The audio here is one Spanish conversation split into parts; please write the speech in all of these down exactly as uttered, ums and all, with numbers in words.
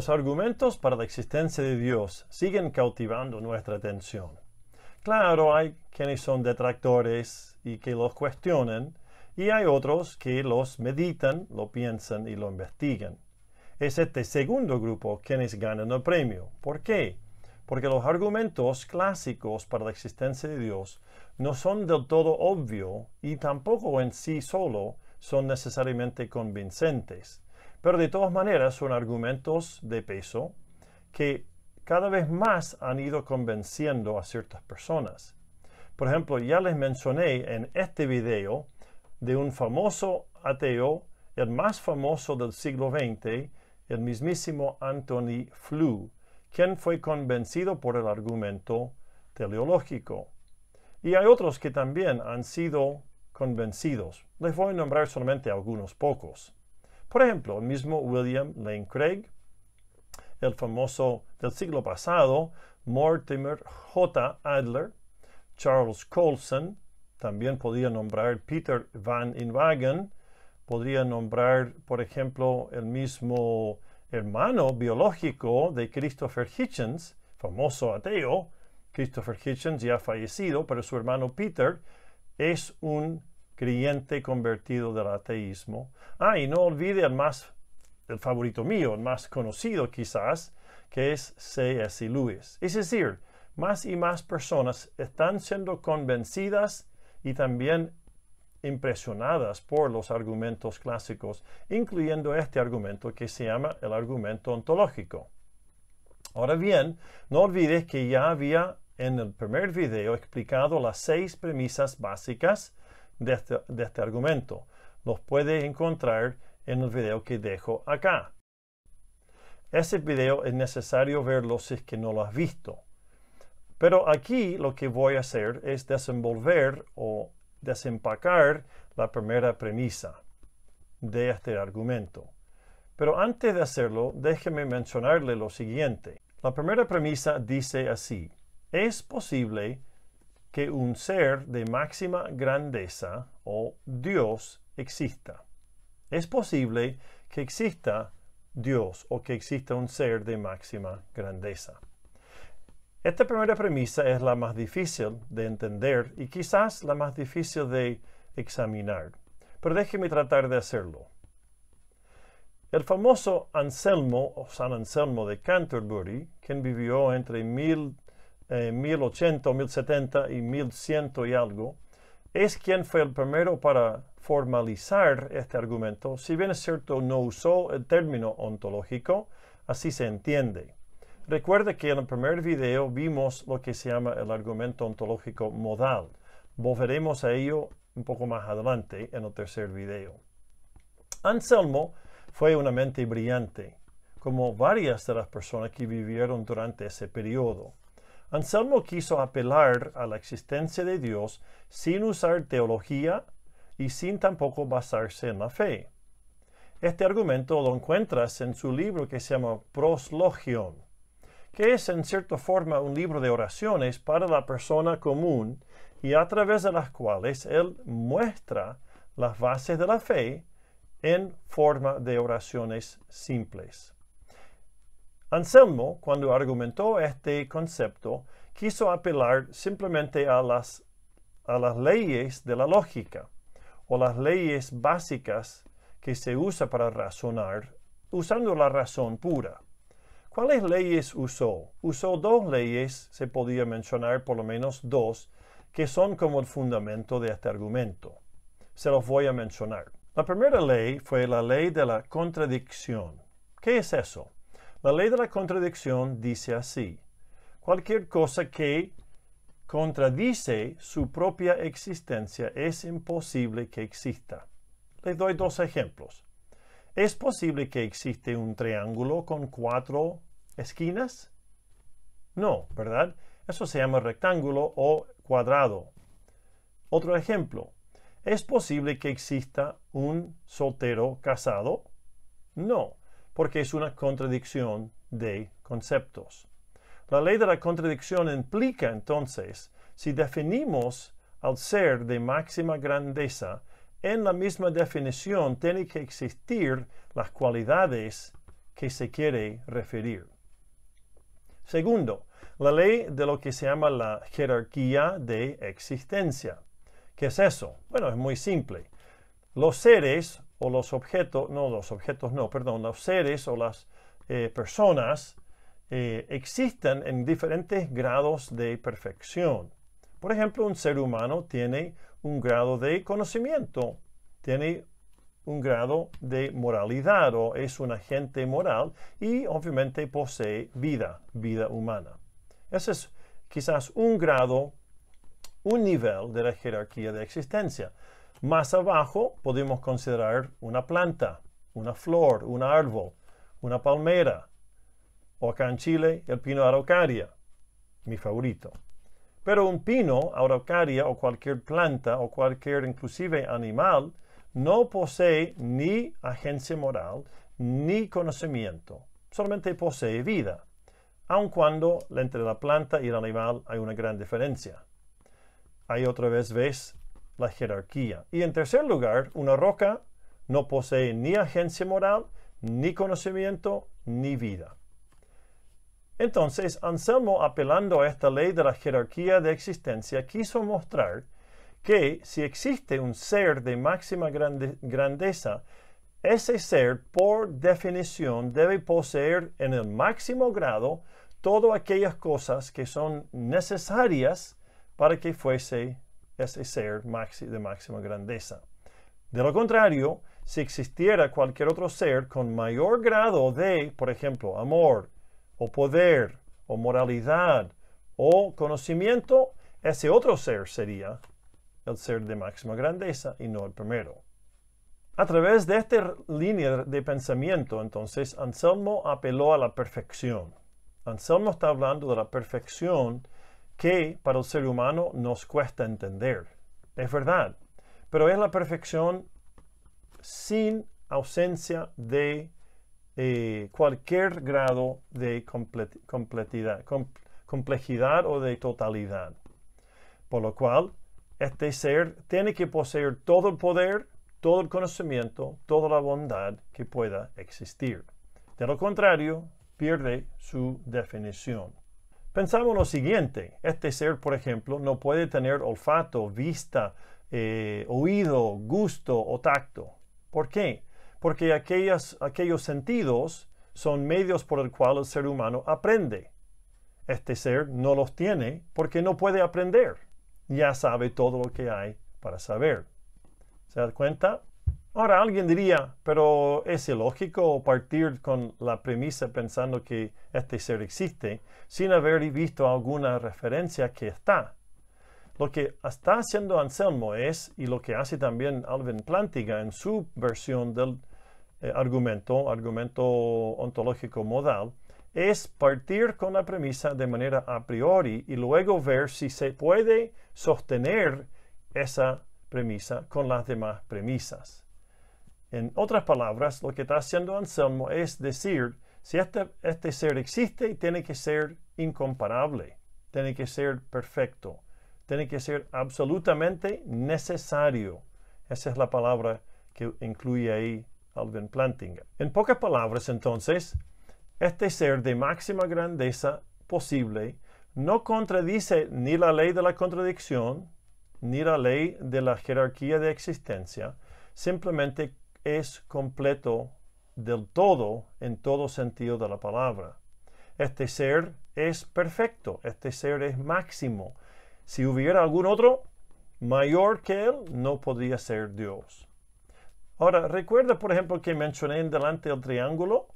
Los argumentos para la existencia de Dios siguen cautivando nuestra atención. Claro, hay quienes son detractores y que los cuestionan, y hay otros que los meditan, lo piensan y lo investigan. Es este segundo grupo quienes ganan el premio. ¿Por qué? Porque los argumentos clásicos para la existencia de Dios no son del todo obvios y tampoco en sí solo son necesariamente convincentes. Pero de todas maneras son argumentos de peso que cada vez más han ido convenciendo a ciertas personas. Por ejemplo, ya les mencioné en este video de un famoso ateo, el más famoso del siglo veinte, el mismísimo Anthony Flew, quien fue convencido por el argumento teleológico. Y hay otros que también han sido convencidos. Les voy a nombrar solamente algunos pocos. Por ejemplo, el mismo William Lane Craig, el famoso del siglo pasado, Mortimer J. Adler, Charles Colson, también podría nombrar Peter Van Inwagen, podría nombrar, por ejemplo, el mismo hermano biológico de Christopher Hitchens, famoso ateo. Christopher Hitchens ya ha fallecido, pero su hermano Peter es un creyente convertido del ateísmo. Ah, y no olvide el más, el favorito mío, el más conocido quizás, que es C S Lewis. Es decir, más y más personas están siendo convencidas y también impresionadas por los argumentos clásicos, incluyendo este argumento que se llama el argumento ontológico. Ahora bien, no olvides que ya había en el primer video explicado las seis premisas básicas de este, de este argumento. Los puedes encontrar en el video que dejo acá. Ese video es necesario verlo si es que no lo has visto. Pero aquí lo que voy a hacer es desenvolver o desempacar la primera premisa de este argumento. Pero antes de hacerlo, déjeme mencionarle lo siguiente. La primera premisa dice así: es posible que un ser de máxima grandeza o Dios exista. Es posible que exista Dios o que exista un ser de máxima grandeza. Esta primera premisa es la más difícil de entender y quizás la más difícil de examinar. Pero déjeme tratar de hacerlo. El famoso Anselmo o San Anselmo de Canterbury, quien vivió entre mil, eh, mil ochenta o mil setenta y mil cien y algo, es quien fue el primero para formalizar este argumento. Si bien es cierto, no usó el término ontológico, así se entiende. Recuerde que en el primer video vimos lo que se llama el argumento ontológico modal. Volveremos a ello un poco más adelante en el tercer video. Anselmo fue una mente brillante, como varias de las personas que vivieron durante ese periodo. Anselmo quiso apelar a la existencia de Dios sin usar teología y sin tampoco basarse en la fe. Este argumento lo encuentras en su libro que se llama Proslogion, que es en cierta forma un libro de oraciones para la persona común y a través de las cuales él muestra las bases de la fe en forma de oraciones simples. Anselmo, cuando argumentó este concepto, quiso apelar simplemente a las, a las leyes de la lógica o las leyes básicas que se usa para razonar usando la razón pura. ¿Cuáles leyes usó? Usó dos leyes, se podía mencionar por lo menos dos, que son como el fundamento de este argumento. Se los voy a mencionar. La primera ley fue la ley de la contradicción. ¿Qué es eso? La ley de la contradicción dice así: cualquier cosa que contradice su propia existencia es imposible que exista. Les doy dos ejemplos. ¿Es posible que existe un triángulo con cuatro esquinas? No, ¿verdad? Eso se llama rectángulo o cuadrado. Otro ejemplo. ¿Es posible que exista un soltero casado? No, porque es una contradicción de conceptos. La ley de la contradicción implica entonces, si definimos al ser de máxima grandeza, en la misma definición tiene que existir las cualidades que se quiere referir. Segundo, la ley de lo que se llama la jerarquía de existencia. ¿Qué es eso? Bueno, es muy simple. Los seres o los objetos, no los objetos no, perdón, los seres o las eh, personas eh, existen en diferentes grados de perfección. Por ejemplo, un ser humano tiene un grado de conocimiento, tiene un grado de moralidad o es un agente moral y obviamente posee vida, vida humana. Ese es quizás un grado, un nivel de la jerarquía de existencia. Más abajo podemos considerar una planta, una flor, un árbol, una palmera, o acá en Chile el pino araucaria, mi favorito. Pero un pino, araucaria o cualquier planta o cualquier inclusive animal no posee ni agencia moral ni conocimiento, solamente posee vida, aun cuando entre la planta y el animal hay una gran diferencia. Ahí otra vez ves la jerarquía. Y en tercer lugar, una roca no posee ni agencia moral, ni conocimiento, ni vida. Entonces, Anselmo, apelando a esta ley de la jerarquía de existencia, quiso mostrar que si existe un ser de máxima grande, grandeza, ese ser, por definición, debe poseer en el máximo grado todas aquellas cosas que son necesarias para que fuese ese ser maxi, de máxima grandeza. De lo contrario, si existiera cualquier otro ser con mayor grado de, por ejemplo, amor, o poder, o moralidad, o conocimiento, ese otro ser sería el ser de máxima grandeza y no el primero. A través de esta línea de pensamiento, entonces, Anselmo apeló a la perfección. Anselmo está hablando de la perfección que para el ser humano nos cuesta entender. Es verdad, pero es la perfección sin ausencia de eh, cualquier grado de completidad, com complejidad o de totalidad. Por lo cual, este ser tiene que poseer todo el poder, todo el conocimiento, toda la bondad que pueda existir. De lo contrario, pierde su definición. Pensamos lo siguiente. Este ser, por ejemplo, no puede tener olfato, vista, eh, oído, gusto o tacto. ¿Por qué? Porque aquellas, aquellos sentidos son medios por el cual el ser humano aprende. Este ser no los tiene porque no puede aprender. Ya sabe todo lo que hay para saber. ¿Se da cuenta? Ahora alguien diría, pero ¿es ilógico partir con la premisa pensando que este ser existe sin haber visto alguna referencia que está? Lo que está haciendo Anselmo es, y lo que hace también Alvin Plantinga en su versión del eh, argumento, argumento ontológico modal, es partir con la premisa de manera a priori y luego ver si se puede sostener esa premisa con las demás premisas. En otras palabras, lo que está haciendo Anselmo es decir, si este, este ser existe, tiene que ser incomparable, tiene que ser perfecto, tiene que ser absolutamente necesario. Esa es la palabra que incluye ahí Alvin Plantinga. En pocas palabras, entonces, este ser de máxima grandeza posible no contradice ni la ley de la contradicción, ni la ley de la jerarquía de existencia, simplemente es completo del todo en todo sentido de la palabra. Este ser es perfecto, este ser es máximo. Si hubiera algún otro mayor que él, no podría ser Dios. Ahora, recuerda, por ejemplo, que mencioné en delante el triángulo.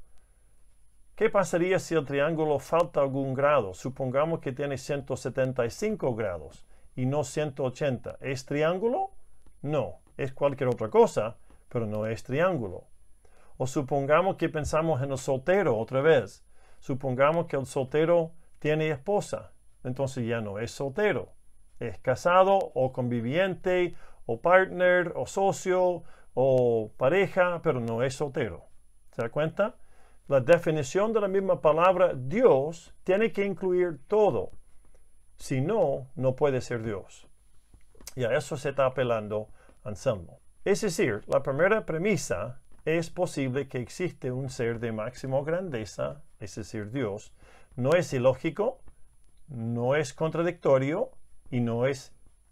¿Qué pasaría si el triángulo falta algún grado? Supongamos que tiene ciento setenta y cinco grados y no ciento ochenta. ¿Es triángulo? No, es cualquier otra cosa, pero no es triángulo. O supongamos que pensamos en el soltero otra vez. Supongamos que el soltero tiene esposa, entonces ya no es soltero. Es casado o conviviente o partner o socio o pareja, pero no es soltero. ¿Se da cuenta? La definición de la misma palabra Dios tiene que incluir todo. Si no, no puede ser Dios. Y a eso se está apelando Anselmo. Es decir, la primera premisa es posible que existe un ser de máxima grandeza, es decir, Dios. No es ilógico, no es contradictorio y no es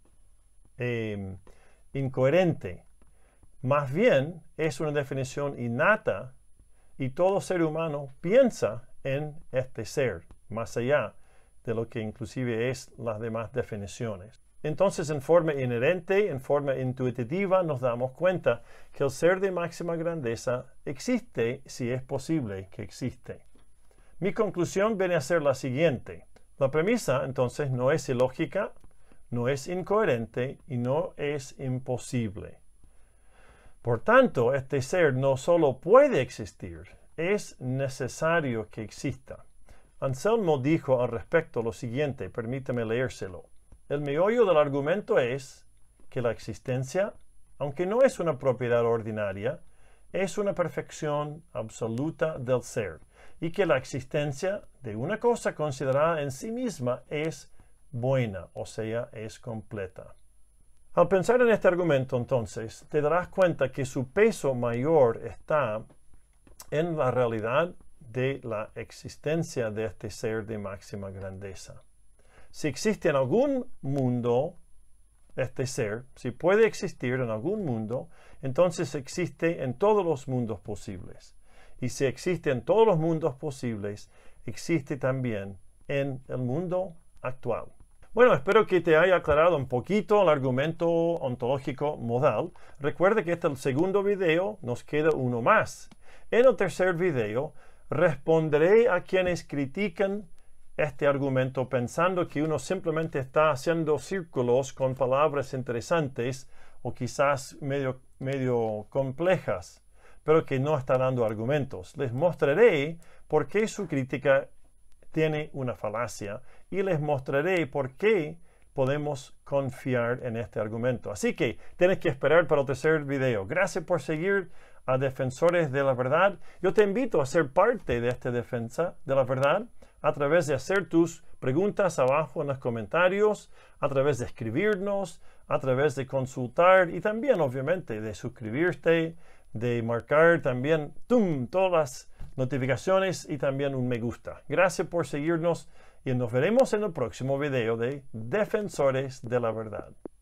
eh, incoherente. Más bien, es una definición innata y todo ser humano piensa en este ser, más allá de lo que inclusive es las demás definiciones. Entonces, en forma inherente, en forma intuitiva, nos damos cuenta que el ser de máxima grandeza existe si es posible que existe. Mi conclusión viene a ser la siguiente. La premisa, entonces, no es ilógica, no es incoherente y no es imposible. Por tanto, este ser no solo puede existir, es necesario que exista. Anselmo dijo al respecto lo siguiente, permítame leérselo. El meollo del argumento es que la existencia, aunque no es una propiedad ordinaria, es una perfección absoluta del ser, y que la existencia de una cosa considerada en sí misma es buena, o sea, es completa. Al pensar en este argumento, entonces, te darás cuenta que su peso mayor está en la realidad de la existencia de este ser de máxima grandeza. Si existe en algún mundo este ser, si puede existir en algún mundo, entonces existe en todos los mundos posibles. Y si existe en todos los mundos posibles, existe también en el mundo actual. Bueno, espero que te haya aclarado un poquito el argumento ontológico modal. Recuerda que este es el segundo video, nos queda uno más. En el tercer video, responderé a quienes critican este argumento pensando que uno simplemente está haciendo círculos con palabras interesantes o quizás medio, medio complejas, pero que no está dando argumentos. Les mostraré por qué su crítica tiene una falacia y les mostraré por qué podemos confiar en este argumento. Así que tienes que esperar para el tercer video. Gracias por seguir a Defensores de la Verdad. Yo te invito a ser parte de esta defensa de la verdad a través de hacer tus preguntas abajo en los comentarios, a través de escribirnos, a través de consultar y también, obviamente, de suscribirte, de marcar también ¡tum! Todas las notificaciones y también un me gusta. Gracias por seguirnos y nos veremos en el próximo video de Defensores de la Verdad.